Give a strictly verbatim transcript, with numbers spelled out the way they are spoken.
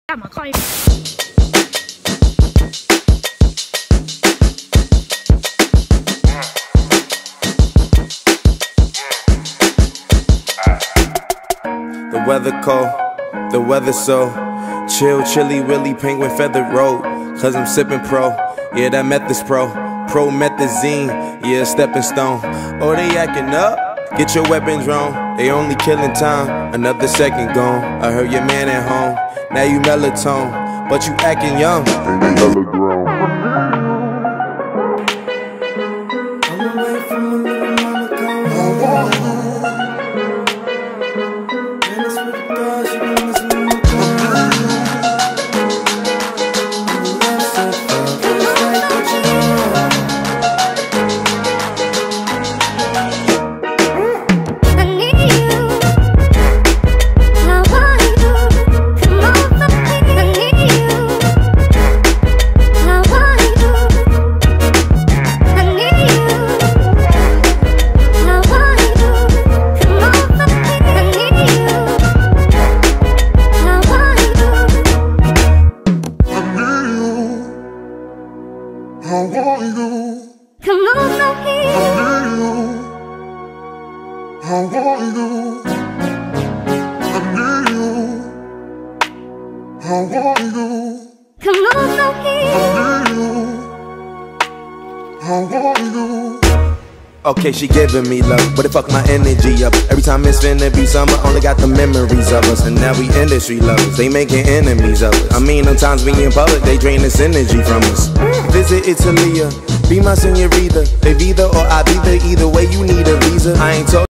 干嘛靠一？ The weather cold, the weather so chill, chilly, willy, penguin feathered road. Cause I'm sipping pro, yeah, that meth is pro. Promethazine, yeah, stepping stone. Oh, they acting up, get your weapons wrong. They only killing time, another second gone. I heard your man at home, now you melatonin, but you acting young. And you hella grown. I'm away from a little mama gone. I want you. Come on, now here. I need you. I want you. I need you. I want you. Come on, now here. I need you. I want you. Okay, she giving me love, but it fuck my energy up. Every time it's finna be summer, only got the memories of us. And now we industry lovers, they making enemies of us. I mean, sometimes we in public, they drain this energy from us. Visit Italia, be my senorita. They either or I be there, either way you need a visa. I ain't told